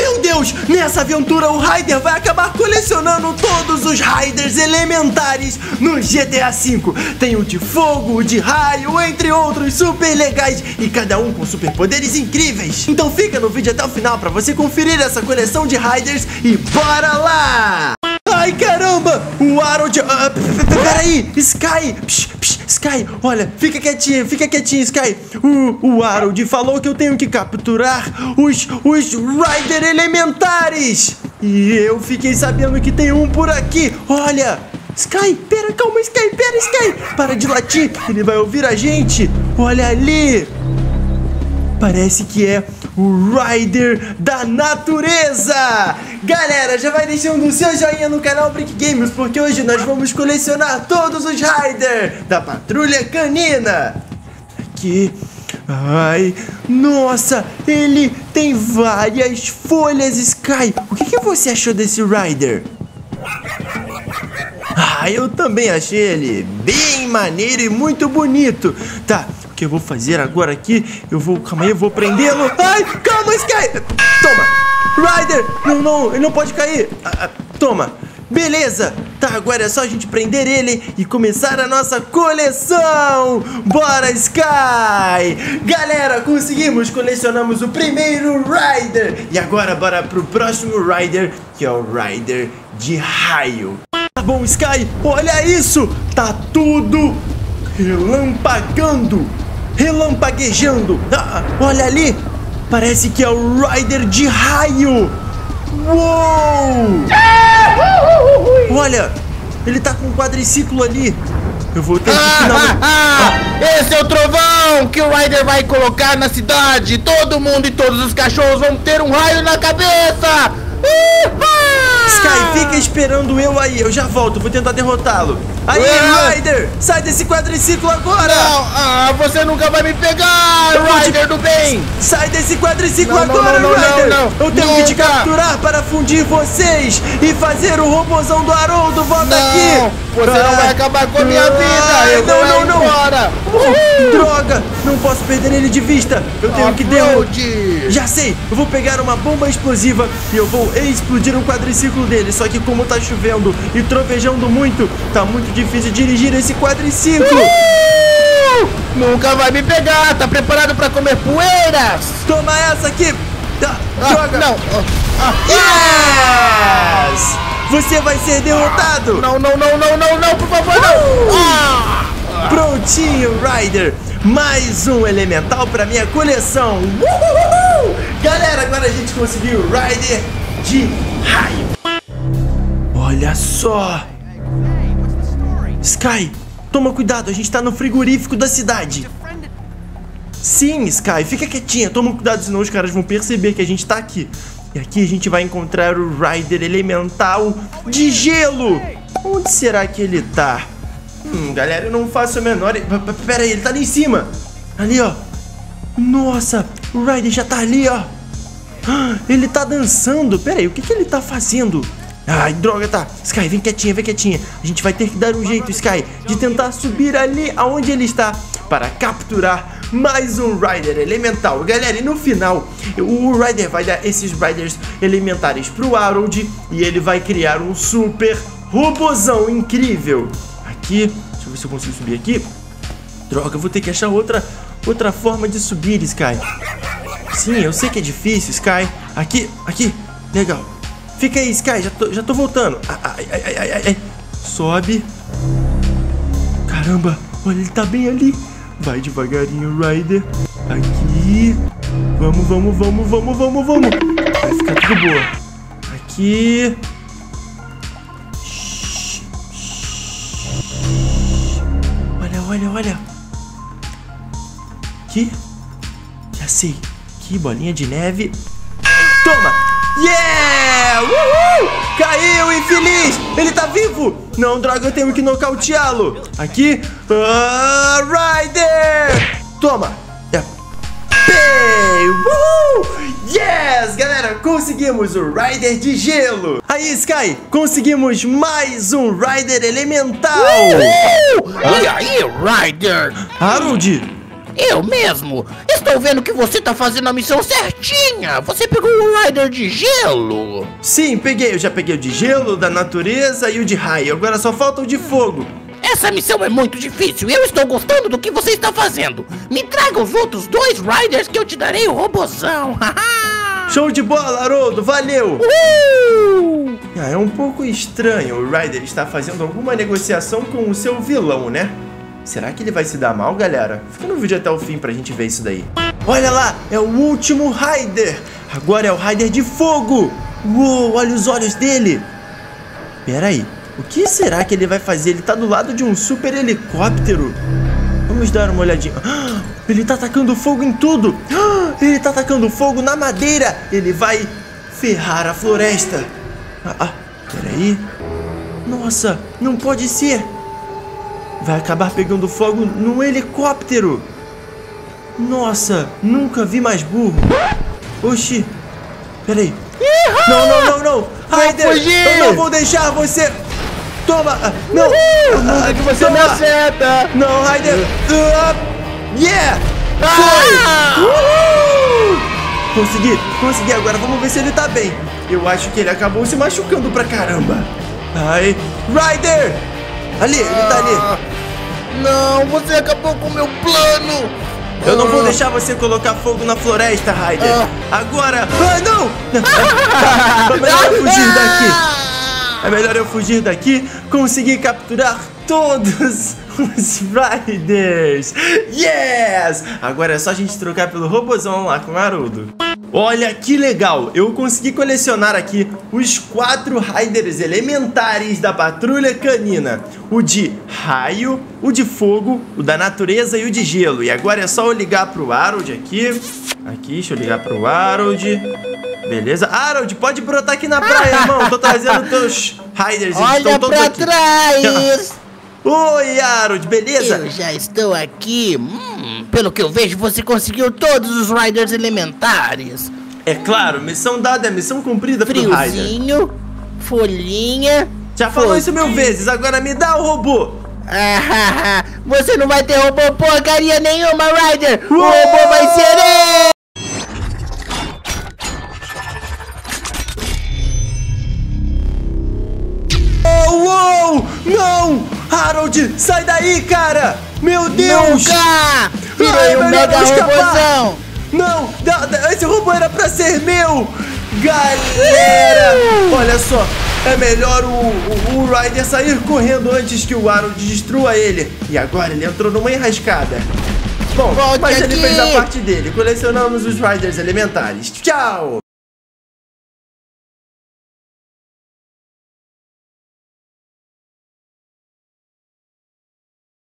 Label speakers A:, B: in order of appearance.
A: Meu Deus, nessa aventura o Ryder vai acabar colecionando todos os Ryders elementares no GTA V. Tem o de fogo, o de raio, entre outros super legais e cada um com superpoderes incríveis. Então fica no vídeo até o final pra você conferir essa coleção de Ryders e bora lá! Ai, caramba! O Harold... peraí! Sky! Sky, olha, fica quietinha, Sky. O Harold falou que eu tenho que capturar os Ryder elementares. E eu fiquei sabendo que tem um por aqui. Olha! Sky, pera, calma, Sky, pera, Sky. Para de latir, ele vai ouvir a gente. Olha ali. Parece que é o Ryder da natureza! Galera, já vai deixando o seu joinha no canal Brick Games, porque hoje nós vamos colecionar todos os Ryder da Patrulha Canina. Aqui. Ai, nossa, ele tem várias folhas, Sky. O que você achou desse Ryder? Ah, eu também achei ele bem maneiro e muito bonito. Tá, o que eu vou fazer agora aqui? Calma aí, eu vou prendê-lo. Ai, calma, Sky. Toma, Ryder. Não, ele não pode cair. Toma, beleza. Tá, agora é só a gente prender ele e começar a nossa coleção. Bora, Sky. Galera, conseguimos, colecionamos o primeiro Ryder. E agora bora pro próximo Ryder, que é o Ryder de raio. Tá bom, Sky, olha isso. Tá tudo relampaguejando. Olha ali, parece que é o Ryder de raio. Uou! Olha, ele tá com um quadriciclo ali. Eu vou ter que
B: esse é o trovão que o Ryder vai colocar na cidade. Todo mundo e todos os cachorros vão ter um raio na cabeça.
A: Sky, fica esperando eu aí, eu já volto, vou tentar derrotá-lo. Aí, Ryder, sai desse quadriciclo agora.
B: Não, você nunca vai me pegar, Ryder do bem.
A: Sai desse quadriciclo agora, Ryder. Eu tenho que te capturar para fundir vocês e fazer o robôzão do Haroldo. Volta aqui.
B: Você não vai acabar com a minha vida. Eu vou embora.
A: Droga, não posso perder ele de vista. Eu tenho que derrotar. Já sei, eu vou pegar uma bomba explosiva e eu vou explodir o quadriciclo dele. Só que como tá chovendo e trovejando muito, tá muito difícil dirigir esse quadriciclo.
B: Nunca vai me pegar. Tá preparado pra comer poeiras?
A: Toma essa aqui. Droga.
B: Não.
A: Yes! Você vai ser derrotado.
B: Não, por favor, não.
A: Prontinho, Ryder. Mais um elemental pra minha coleção. Uhul! Galera, agora a gente conseguiu o Ryder de raio. Olha só. Sky, toma cuidado, a gente tá no frigorífico da cidade. Sim, Sky, fica quietinha, toma cuidado, senão os caras vão perceber que a gente tá aqui. E aqui a gente vai encontrar o Ryder elemental de gelo. Onde será que ele tá? Galera, eu não faço a menor... Pera aí, ele tá ali em cima. Ali, ó. Nossa, o Ryder já tá ali, ó. Ele tá dançando. Pera aí, o que ele tá fazendo? Ai, droga, tá. Sky, vem quietinha. A gente vai ter que dar um jeito, Sky, de tentar subir ali aonde ele está para capturar mais um Ryder elemental. Galera, e no final, o Ryder vai dar esses Ryders elementares pro Harold e ele vai criar um super robozão incrível. Aqui, deixa eu ver se eu consigo subir aqui. Droga, eu vou ter que achar outra forma de subir, Sky. Sim, eu sei que é difícil, Sky. Aqui, legal. Fica aí, Sky, já tô voltando. Ai. Sobe. Caramba, olha, ele tá bem ali. Vai devagarinho, Ryder. Aqui. Vamos. Vai ficar tudo boa. Aqui. Olha. Aqui. Já sei. Aqui, bolinha de neve. Toma! Yeah! Uhul! Caiu, infeliz! Ele tá vivo! Não, droga, eu tenho que nocauteá-lo. Aqui. Ryder! Toma! Yes, galera, conseguimos o Ryder de gelo. Aí, Sky, conseguimos mais um Ryder elemental.
B: E aí, Ryder?
A: Harold?
B: Eu mesmo! Estou vendo que você tá fazendo a missão certinha! Você pegou o Rider de gelo!
A: Sim, peguei. Eu já peguei o de gelo, o da natureza e o de raio. Agora só falta o de fogo.
B: Essa missão é muito difícil e eu estou gostando do que você está fazendo! Me traga os outros 2 Riders que eu te darei o robozão!
A: Show de bola, Haroldo! Valeu! É um pouco estranho o Ryder estar fazendo alguma negociação com o seu vilão, né? Será que ele vai se dar mal, galera? Fica no vídeo até o fim pra gente ver isso daí. Olha lá, é o último Ryder. Agora é o Ryder de fogo. Uou, olha os olhos dele. Pera aí, o que será que ele vai fazer? Ele tá do lado de um super helicóptero. Vamos dar uma olhadinha. Ele tá atacando fogo em tudo. Ele tá atacando fogo na madeira. Ele vai ferrar a floresta. Peraí. Nossa, não pode ser. Vai acabar pegando fogo no helicóptero. Nossa, nunca vi mais burro. Oxi. Peraí. Não. Ryder, eu não vou deixar você. Toma. Não.
B: Que você me acerta.
A: Não, Ryder. Yeah. Foi. Consegui. Agora vamos ver se ele tá bem. Eu acho que ele acabou se machucando pra caramba. Ai, Ryder. Ali, ele tá ali.
B: Não, você acabou com o meu plano.
A: Eu não vou deixar você colocar fogo na floresta, Ryder. Agora... não! É melhor eu fugir daqui. É melhor eu fugir daqui. Conseguir capturar todos os Riders. Yes! Agora é só a gente trocar pelo robozão lá com o Haroldo. Olha que legal, eu consegui colecionar aqui os 4 Riders elementares da Patrulha Canina. O de raio, o de fogo, o da natureza e o de gelo. E agora é só eu ligar pro Harold aqui. Deixa eu ligar pro Harold. Beleza, Harold, pode brotar aqui na praia, irmão. Tô trazendo teus Riders.
B: Olha pra aqui. Trás.
A: Oi, Harold, beleza?
B: Eu já estou aqui. Pelo que eu vejo, você conseguiu todos os Riders elementares.
A: É claro, missão dada é missão cumprida pro Ryder.
B: Friozinho, folhinha.
A: Já falou isso 1000 vezes, agora me dá o robô.
B: Você não vai ter robô porcaria nenhuma, Ryder. O robô vai ser ele.
A: Uou! Não! Harold, sai daí, cara! Meu Deus!
B: Nunca! Virei um mega robôzão!
A: Não! Esse robô era pra ser meu! Galera! Olha só! É melhor o Ryder sair correndo antes que o Harold destrua ele. E agora ele entrou numa enrascada. Bom, mas ele fez a parte dele. Colecionamos os Riders elementares. Tchau!